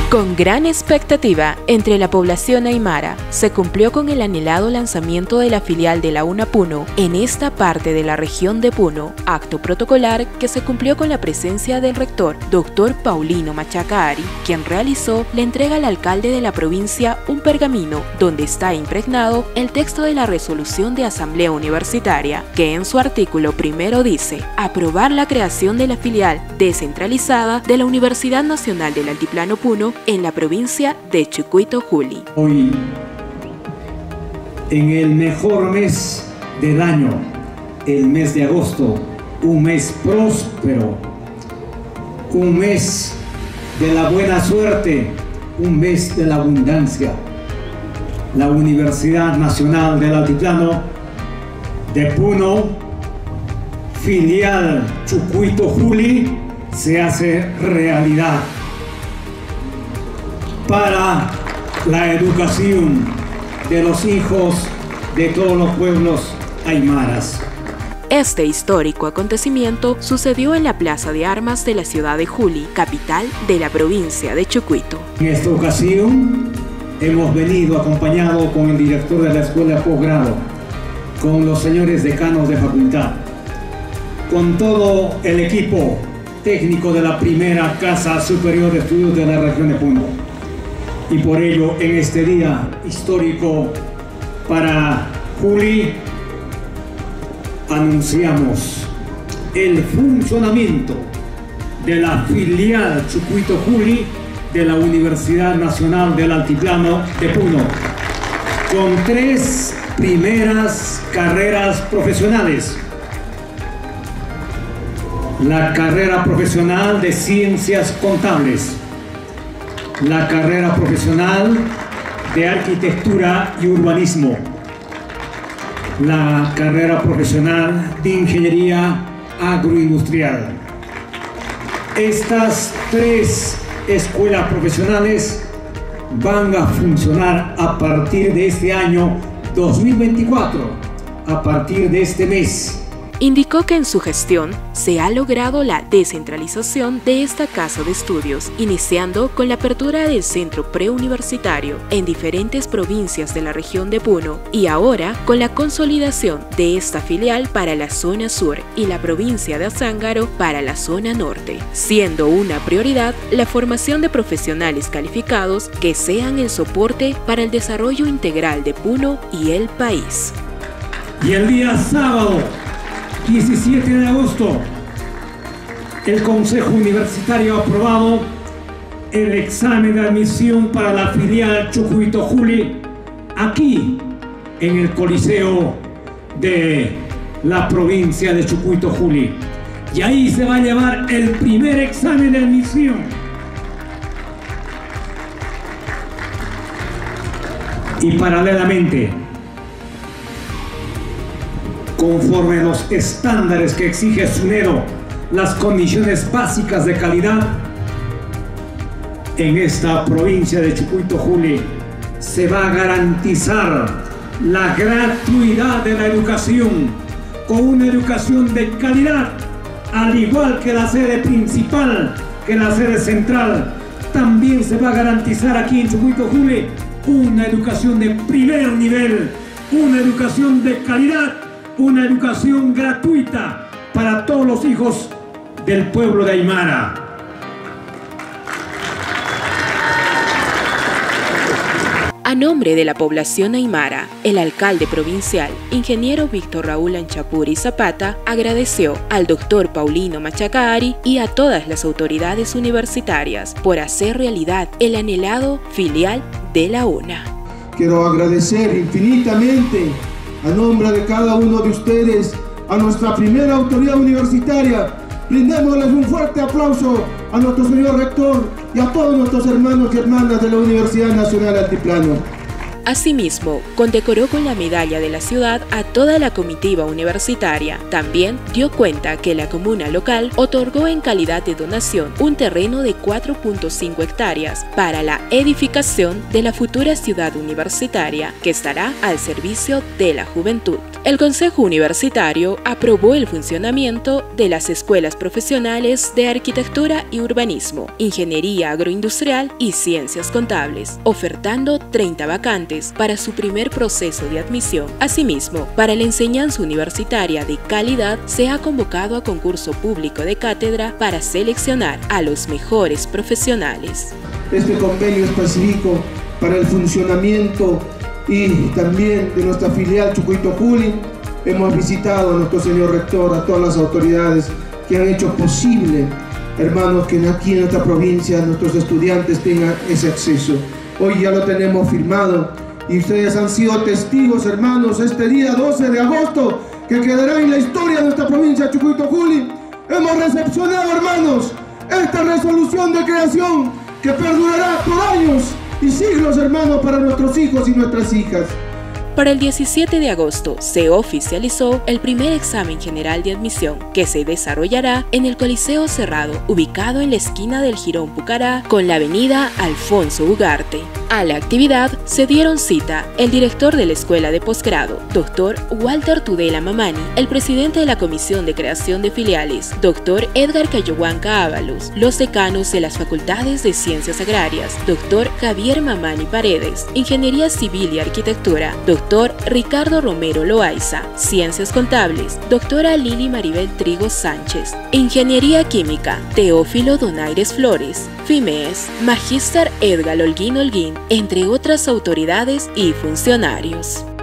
Con gran expectativa entre la población aymara, se cumplió con el anhelado lanzamiento de la filial de la UNA Puno en esta parte de la región de Puno, acto protocolar que se cumplió con la presencia del rector, Dr. Paulino Machaca Ari, quien realizó la entrega al alcalde de la provincia un pergamino donde está impregnado el texto de la resolución de Asamblea Universitaria, que en su artículo primero dice: aprobar la creación de la filial descentralizada de la Universidad Nacional del Altiplano Puno en la provincia de Chucuito Juli. Hoy, en el mejor mes del año, el mes de agosto, un mes próspero, un mes de la buena suerte, un mes de la abundancia, la Universidad Nacional del Altiplano de Puno, filial Chucuito Juli, se hace realidad para la educación de los hijos de todos los pueblos aymaras. Este histórico acontecimiento sucedió en la Plaza de Armas de la ciudad de Juli, capital de la provincia de Chucuito. En esta ocasión hemos venido acompañado con el director de la Escuela de Posgrado, con los señores decanos de facultad, con todo el equipo técnico de la primera Casa Superior de Estudios de la región de Puno. Y por ello, en este día histórico para Juli, anunciamos el funcionamiento de la filial Chucuito Juli de la Universidad Nacional del Altiplano de Puno, con 3 primeras carreras profesionales. La carrera profesional de Ciencias Contables, la carrera profesional de Arquitectura y Urbanismo, la carrera profesional de Ingeniería Agroindustrial. Estas 3 escuelas profesionales van a funcionar a partir de este año 2024, a partir de este mes. Indicó que en su gestión se ha logrado la descentralización de esta casa de estudios, iniciando con la apertura del centro preuniversitario en diferentes provincias de la región de Puno y ahora con la consolidación de esta filial para la zona sur y la provincia de Azángaro para la zona norte, siendo una prioridad la formación de profesionales calificados que sean el soporte para el desarrollo integral de Puno y el país. Y el día sábado 17 de agosto, el Consejo Universitario ha aprobado el examen de admisión para la filial Chucuito Juli aquí en el Coliseo de la provincia de Chucuito Juli. Y ahí se va a llevar el primer examen de admisión. Y paralelamente, conforme a los estándares que exige SUNEDO, las condiciones básicas de calidad, en esta provincia de Chucuito Juli se va a garantizar la gratuidad de la educación, con una educación de calidad, al igual que la sede principal, que la sede central. También se va a garantizar aquí en Chucuito Juli una educación de primer nivel, una educación de calidad, una educación gratuita para todos los hijos del pueblo de Aymara. A nombre de la población aymara, el alcalde provincial, ingeniero Víctor Raúl Anchapuri Zapata, agradeció al doctor Paulino Machaca Ari y a todas las autoridades universitarias por hacer realidad el anhelado filial de la UNA. Quiero agradecer infinitamente a nombre de cada uno de ustedes, a nuestra primera autoridad universitaria. Brindémosles un fuerte aplauso a nuestro señor rector y a todos nuestros hermanos y hermanas de la Universidad Nacional Altiplano. Asimismo, condecoró con la medalla de la ciudad a toda la comitiva universitaria. También dio cuenta que la comuna local otorgó en calidad de donación un terreno de 4.5 hectáreas para la edificación de la futura ciudad universitaria, que estará al servicio de la juventud. El Consejo Universitario aprobó el funcionamiento de las escuelas profesionales de Arquitectura y Urbanismo, Ingeniería Agroindustrial y Ciencias Contables, ofertando 30 vacantes para su primer proceso de admisión. Asimismo, para la enseñanza universitaria de calidad se ha convocado a concurso público de cátedra para seleccionar a los mejores profesionales. Este convenio específico para el funcionamiento y también de nuestra filial Chucuito Juli. Hemos visitado a nuestro señor rector, a todas las autoridades que han hecho posible, hermanos, que aquí en nuestra provincia nuestros estudiantes tengan ese acceso. Hoy ya lo tenemos firmado y ustedes han sido testigos, hermanos, este día 12 de agosto, que quedará en la historia de nuestra provincia Chucuito Juli. Hemos recepcionado, hermanos, esta resolución de creación que perdurará por años y siglos, hermanos, para nuestros hijos y nuestras hijas. Para el 17 de agosto se oficializó el primer examen general de admisión, que se desarrollará en el Coliseo Cerrado, ubicado en la esquina del Jirón Pucará con la avenida Alfonso Ugarte. A la actividad se dieron cita el director de la Escuela de Posgrado, Dr. Walter Tudela Mamani, el presidente de la Comisión de Creación de Filiales, Dr. Edgar Cayohuanca Ábalos, los decanos de las Facultades de Ciencias Agrarias, Dr. Javier Mamani Paredes, Ingeniería Civil y Arquitectura, Dr. Ricardo Romero Loaiza, Ciencias Contables, Dra. Lili Maribel Trigo Sánchez, Ingeniería Química, Teófilo Donaires Flores, FIMES, Magíster Edgar Holguín Holguín, entre otras autoridades y funcionarios.